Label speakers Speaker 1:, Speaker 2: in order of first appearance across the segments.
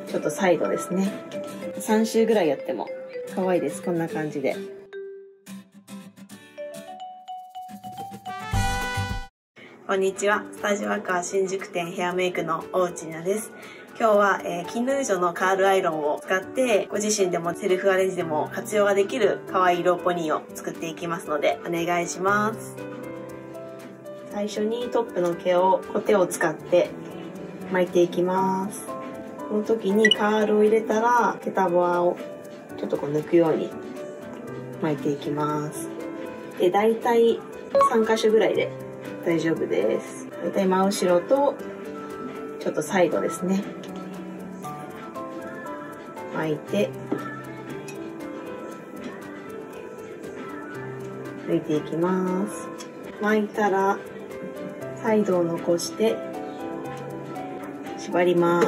Speaker 1: ちょっとサイドですね。3周ぐらいやっても可愛いです。こんな感じで。こんにちは。スタジオアクア新宿店ヘアメイクの大内菜です。今日は、キヌージョのカールアイロンを使ってご自身でもセルフアレンジでも活用ができる可愛いローポニーを作っていきますのでお願いします。最初にトップの毛をコテを使って巻いていきます。この時にカールを入れたら毛束をちょっとこう抜くように巻いていきます。で、だいたい3箇所ぐらいで大丈夫です。だいたい真後ろとちょっとサイドですね。巻いて抜いていきます。巻いたらサイドを残して縛ります。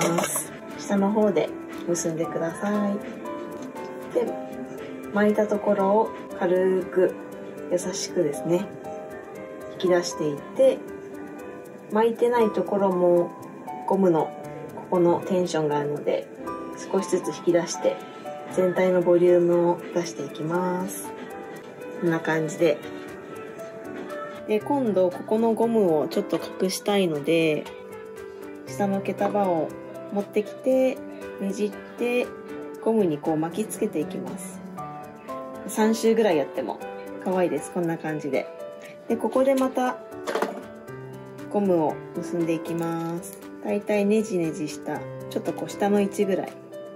Speaker 1: 下の方で結んでください。で、巻いたところを軽く優しくですね引き出していって、巻いてないところもゴムのここのテンションがあるので少しずつ引き出して全体のボリュームを出していきます。こんな感じで。で、今度ここのゴムをちょっと隠したいので、下の毛束を持ってきてねじってゴムにこう巻きつけていきます。3周ぐらいやっても可愛いです。こんな感じで。で、ここでまたゴムを結んでいきます。だいたいネジネジしたちょっとこう下の位置ぐらい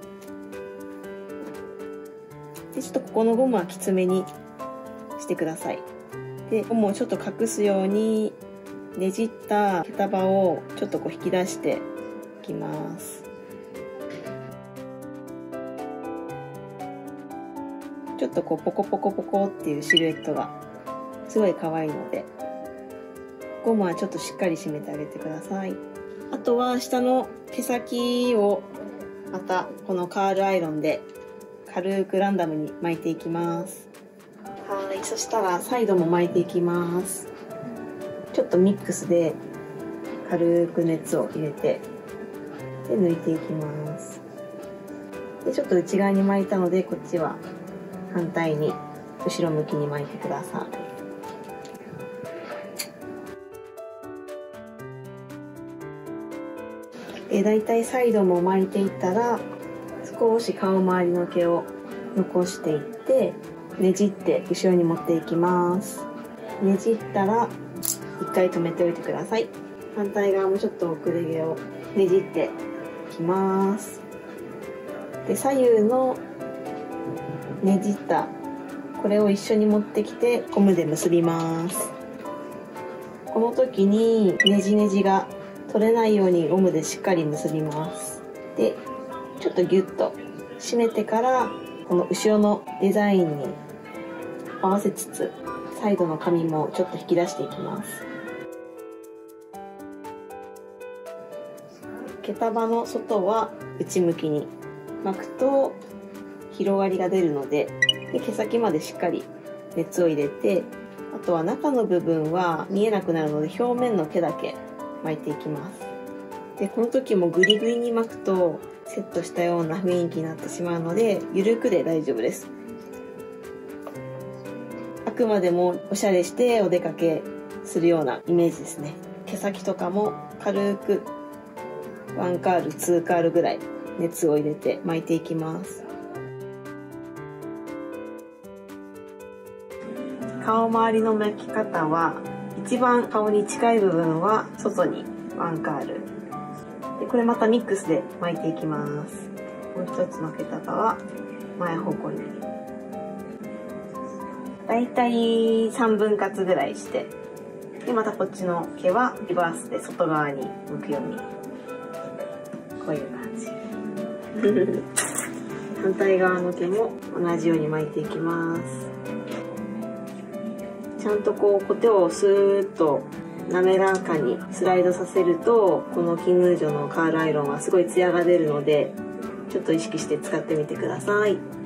Speaker 1: で、ちょっとここのゴムはきつめにしてください。で、ゴムをちょっと隠すようにねじった毛束をちょっとこう引き出していきます。ちょっとこうポコポコポコっていうシルエットがすごい可愛いので、ゴムはちょっとしっかり締めてあげてください。あとは下の毛先をまたこのカールアイロンで軽くランダムに巻いていきます。はい、そしたらサイドも巻いていきます。ちょっとミックスで軽く熱を入れてで抜いていきます。で、ちょっと内側に巻いたのでこっちは反対に後ろ向きに巻いてください。だいたいサイドも巻いていったら少し顔周りの毛を残していってねじって後ろに持っていきます。ねじったら一回止めておいてください。反対側もちょっと遅れ毛をねじっていきます。で、左右のねじったこれを一緒に持ってきてゴムで結びます。この時にねじねじが取れないようにゴムでしっかり結びます。で、ちょっとギュッと締めてからこの後ろのデザインに合わせつつサイドの紙もちょっと引き出していきます。毛束の外は内向きに巻くと広がりが出るので、毛先までしっかり熱を入れて、あとは中の部分は見えなくなるので表面の毛だけ巻いていきます。で、この時もグリグリに巻くとセットしたような雰囲気になってしまうのでゆるくで大丈夫です。あくまでもおしゃれしてお出かけするようなイメージですね。毛先とかも軽く1カール2カールぐらい熱を入れて巻いていきます。顔周りの巻き方は一番顔に近い部分は外に1カールで、これまたミックスで巻いていきます。もう一つの毛束は前方向にだいたい3分割ぐらいして、でまたこっちの毛はリバースで外側に向くようにこういう感じ反対側の毛も同じように巻いていきます。ちゃんとこうコテをスーッと滑らかにスライドさせるとこのキヌージョのカールアイロンはすごいツヤが出るのでちょっと意識して使ってみてください。